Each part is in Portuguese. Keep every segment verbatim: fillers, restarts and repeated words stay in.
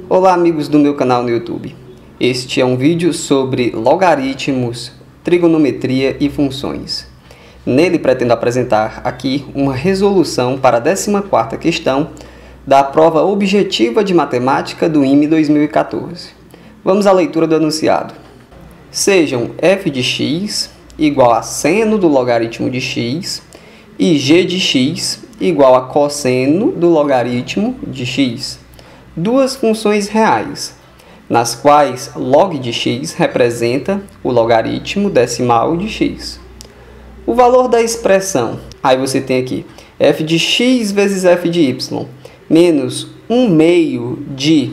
Olá amigos do meu canal no YouTube. Este é um vídeo sobre logaritmos, trigonometria e funções. Nele pretendo apresentar aqui uma resolução para a décima quarta questão da prova objetiva de matemática do I M E dois mil e quatorze. Vamos à leitura do enunciado. Sejam f de x igual a seno do logaritmo de x e g de x igual a cosseno do logaritmo de x. Duas funções reais, nas quais log de x representa o logaritmo decimal de x. O valor da expressão, aí você tem aqui, f de x vezes f de y, menos um meio de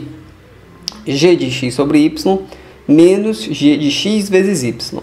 g de x sobre y, menos g de x vezes y.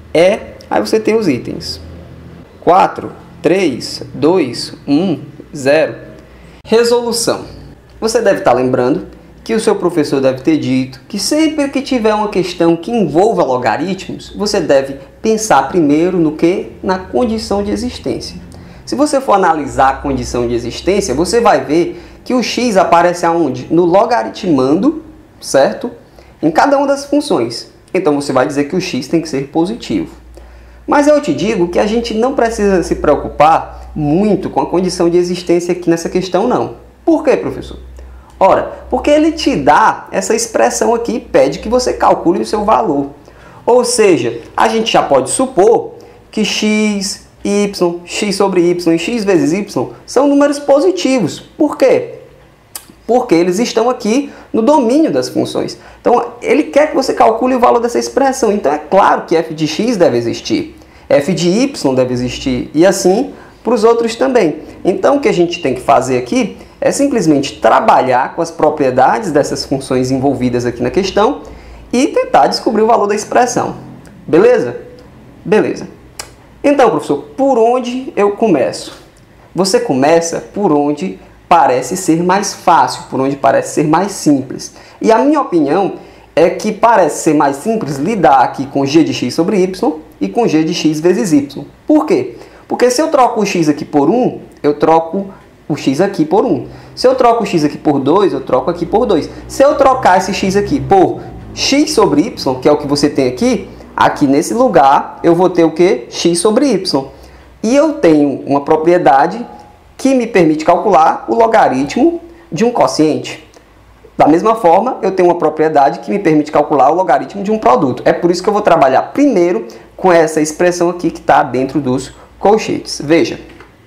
É, aí você tem os itens. quatro, três, dois, um, zero. Resolução. Você deve estar lembrando que o seu professor deve ter dito que sempre que tiver uma questão que envolva logaritmos, você deve pensar primeiro no que? Na condição de existência. Se você for analisar a condição de existência, você vai ver que o x aparece aonde? No logaritmando, certo? Em cada uma das funções. Então você vai dizer que o x tem que ser positivo. Mas eu te digo que a gente não precisa se preocupar muito com a condição de existência aqui nessa questão, não. Por quê, professor? Ora, porque ele te dá essa expressão aqui, pede que você calcule o seu valor. Ou seja, a gente já pode supor que x, y, x sobre y e x vezes y são números positivos. Por quê? Porque eles estão aqui no domínio das funções. Então, ele quer que você calcule o valor dessa expressão. Então, é claro que f de x deve existir, f de y deve existir, e assim para os outros também. Então, o que a gente tem que fazer aqui é simplesmente trabalhar com as propriedades dessas funções envolvidas aqui na questão e tentar descobrir o valor da expressão. Beleza? Beleza. Então, professor, por onde eu começo? Você começa por onde parece ser mais fácil, por onde parece ser mais simples. E a minha opinião é que parece ser mais simples lidar aqui com g de x sobre y e com g de x vezes y. Por quê? Porque se eu troco o x aqui por um, eu troco o x aqui por um. Se eu troco o x aqui por dois, eu troco aqui por dois. Se eu trocar esse x aqui por x sobre y, que é o que você tem aqui, aqui nesse lugar eu vou ter o quê? X sobre y. E eu tenho uma propriedade que me permite calcular o logaritmo de um quociente. Da mesma forma, eu tenho uma propriedade que me permite calcular o logaritmo de um produto. É por isso que eu vou trabalhar primeiro com essa expressão aqui que está dentro dos colchetes. Veja,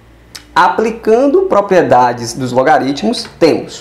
aplicando propriedades dos logaritmos, temos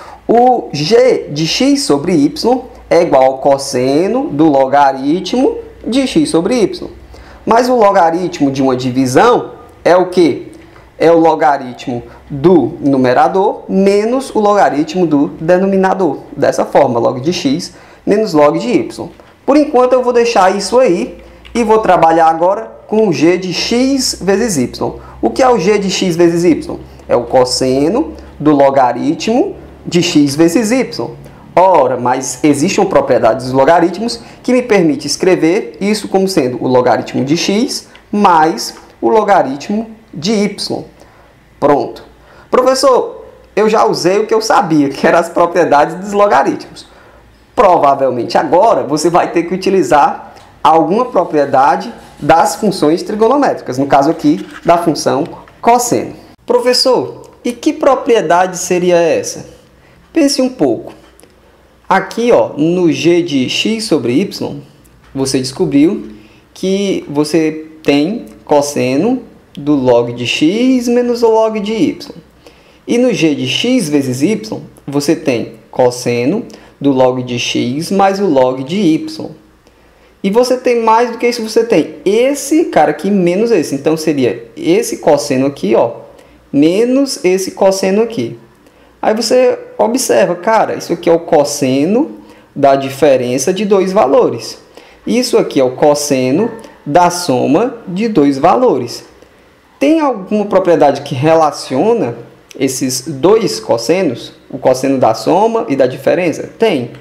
o g de x sobre y é igual ao cosseno do logaritmo de x sobre y. Mas o logaritmo de uma divisão é o quê? É o logaritmo do numerador menos o logaritmo do denominador. Dessa forma, log de x menos log de y. Por enquanto eu vou deixar isso aí e vou trabalhar agora com o g de x vezes y. O que é o g de x vezes y? É o cosseno do logaritmo de x vezes y. Ora, mas existe uma propriedade dos logaritmos que me permite escrever isso como sendo o logaritmo de x mais o logaritmo de y. Pronto. Professor, eu já usei o que eu sabia, que eram as propriedades dos logaritmos. Provavelmente agora você vai ter que utilizar alguma propriedade das funções trigonométricas, no caso aqui da função cosseno. Professor, e que propriedade seria essa? Pense um pouco. Aqui, ó, no g de x sobre y, você descobriu que você tem cosseno do log de x menos o log de y. E no g de x vezes y, você tem cosseno do log de x mais o log de y. E você tem mais do que isso, você tem esse cara aqui menos esse. Então, seria esse cosseno aqui, ó, menos esse cosseno aqui. Aí você observa, cara, isso aqui é o cosseno da diferença de dois valores. Isso aqui é o cosseno da soma de dois valores. Tem alguma propriedade que relaciona esses dois cossenos? O cosseno da soma e da diferença? Tem.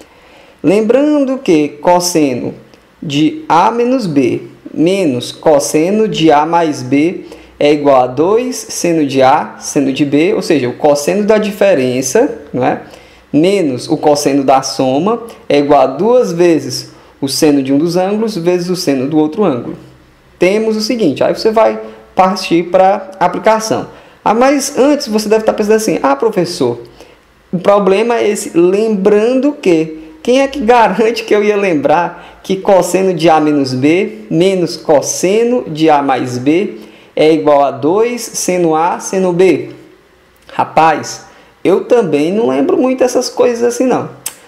Lembrando que cosseno de A menos B menos cosseno de A mais B é igual a dois seno de A, seno de B, ou seja, o cosseno da diferença, não é, menos o cosseno da soma é igual a duas vezes o seno de um dos ângulos vezes o seno do outro ângulo. Temos o seguinte, aí você vai partir para a aplicação. Ah, mas antes você deve estar pensando assim, ah, professor, o problema é esse, lembrando que, quem é que garante que eu ia lembrar que cosseno de A menos B menos cosseno de A mais B é igual a dois seno A seno B? Rapaz, eu também não lembro muito essas coisas assim não.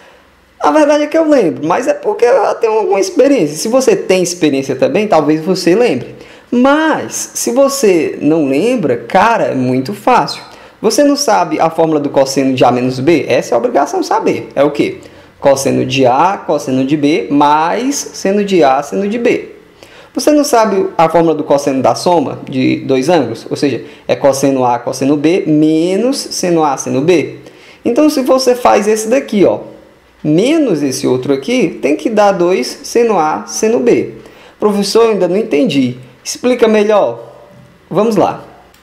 A verdade é que eu lembro, mas é porque eu tenho alguma experiência. Se você tem experiência também, talvez você lembre. Mas, se você não lembra, cara, é muito fácil. Você não sabe a fórmula do cosseno de A menos B? Essa é a obrigação de saber. É o quê? Cosseno de A, cosseno de B, mais seno de A, seno de B. Você não sabe a fórmula do cosseno da soma de dois ângulos? Ou seja, é cosseno A, cosseno B, menos seno A, seno B. Então, se você faz esse daqui, ó, menos esse outro aqui, tem que dar dois seno A, seno B. Professor, eu ainda não entendi. Explica melhor. Vamos lá.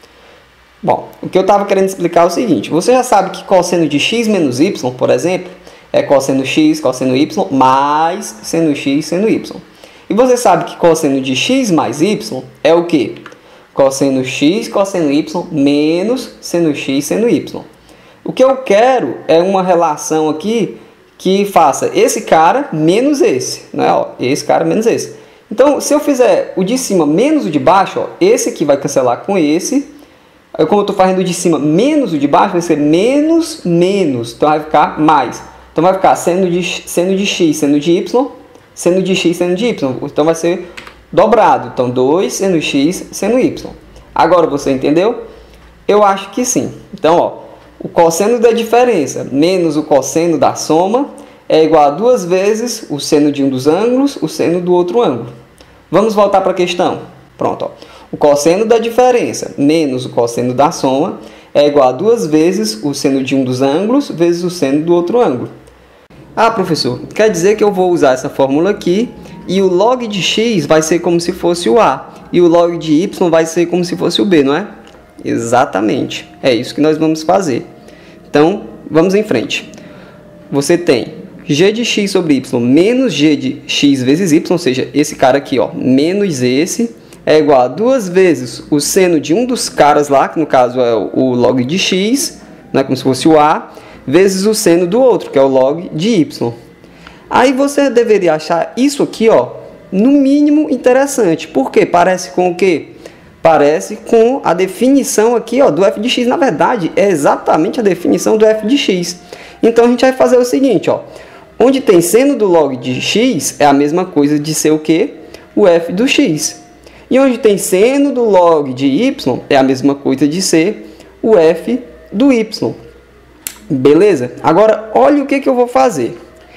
Bom, o que eu estava querendo explicar é o seguinte. Você já sabe que cosseno de x menos y, por exemplo, é cosseno x, cosseno y, mais seno x, seno y. E você sabe que cosseno de x mais y é o quê? Cosseno x, cosseno y, menos seno x, seno y. O que eu quero é uma relação aqui que faça esse cara menos esse, né? Ó, esse cara menos esse. Então, se eu fizer o de cima menos o de baixo, ó, esse aqui vai cancelar com esse. Aí, como eu estou fazendo o de cima menos o de baixo, vai ser menos, menos. Então, vai ficar mais. Então, vai ficar seno de, seno de x, seno de y, seno de x, seno de y. Então, vai ser dobrado. Então, dois seno x, seno y. Agora, você entendeu? Eu acho que sim. Então, ó, o cosseno da diferença menos o cosseno da soma é igual a duas vezes o seno de um dos ângulos, o seno do outro ângulo. Vamos voltar para a questão. Pronto, ó. O cosseno da diferença menos o cosseno da soma é igual a duas vezes o seno de um dos ângulos vezes o seno do outro ângulo. Ah, professor, quer dizer que eu vou usar essa fórmula aqui e o log de x vai ser como se fosse o A e o log de y vai ser como se fosse o B, não é? Exatamente. É isso que nós vamos fazer. Então, vamos em frente. Você tem g de x sobre y menos g de x vezes y, ou seja, esse cara aqui, ó, menos esse, é igual a duas vezes o seno de um dos caras lá, que no caso é o log de x, né, como se fosse o A, vezes o seno do outro, que é o log de y. Aí você deveria achar isso aqui, ó, no mínimo interessante. Por quê? Parece com o quê? Parece com a definição aqui, ó, do f de x. Na verdade, é exatamente a definição do f de x. Então, a gente vai fazer o seguinte, ó. Onde tem seno do log de x, é a mesma coisa de ser o quê? O f do x. E onde tem seno do log de y, é a mesma coisa de ser o f do y. Beleza? Agora, olha o que, que eu vou fazer.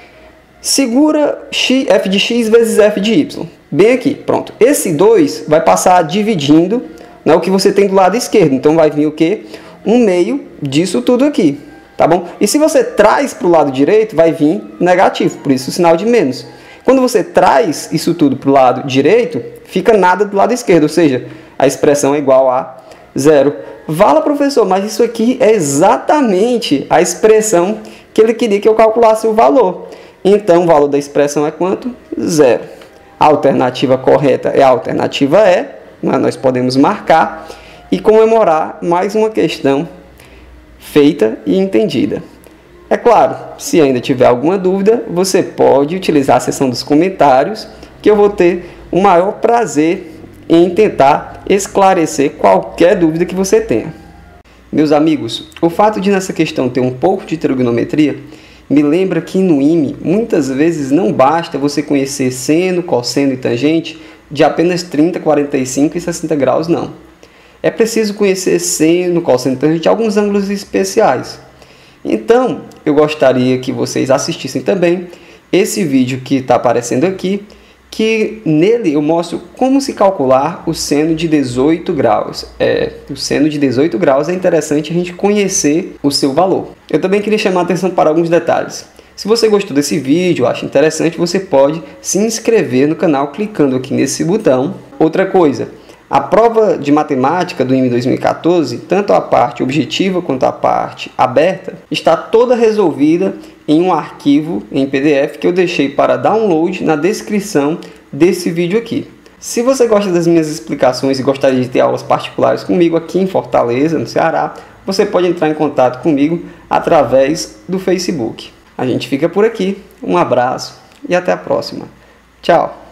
Segura x, f de x vezes f de y. Bem aqui, pronto. Esse dois vai passar dividindo, né, o que você tem do lado esquerdo. Então, vai vir o quê? Um meio disso tudo aqui. Tá bom? E se você traz para o lado direito, vai vir negativo. Por isso, o sinal de menos. Quando você traz isso tudo para o lado direito, fica nada do lado esquerdo. Ou seja, a expressão é igual a zero. Fala, professor, mas isso aqui é exatamente a expressão que ele queria que eu calculasse o valor. Então, o valor da expressão é quanto? Zero. A alternativa correta é a alternativa E. Mas nós podemos marcar e comemorar mais uma questão feita e entendida. É claro, se ainda tiver alguma dúvida, você pode utilizar a seção dos comentários, que eu vou ter o maior prazer em tentar esclarecer qualquer dúvida que você tenha. Meus amigos, o fato de nessa questão ter um pouco de trigonometria me lembra que no I M E muitas vezes não basta você conhecer seno, cosseno e tangente de apenas trinta, quarenta e cinco e sessenta graus, não. É preciso conhecer seno, cosseno e tangente de alguns ângulos especiais. Então, eu gostaria que vocês assistissem também esse vídeo que está aparecendo aqui, que nele eu mostro como se calcular o seno de dezoito graus. É, o seno de dezoito graus é interessante a gente conhecer o seu valor. Eu também queria chamar a atenção para alguns detalhes. Se você gostou desse vídeo, acha interessante, você pode se inscrever no canal clicando aqui nesse botão. Outra coisa, A prova de matemática do I M E dois mil e quatorze, tanto a parte objetiva quanto a parte aberta, está toda resolvida em um arquivo em P D F que eu deixei para download na descrição desse vídeo aqui. Se você gosta das minhas explicações e gostaria de ter aulas particulares comigo aqui em Fortaleza, no Ceará, você pode entrar em contato comigo através do Facebook. A gente fica por aqui, um abraço e até a próxima. Tchau!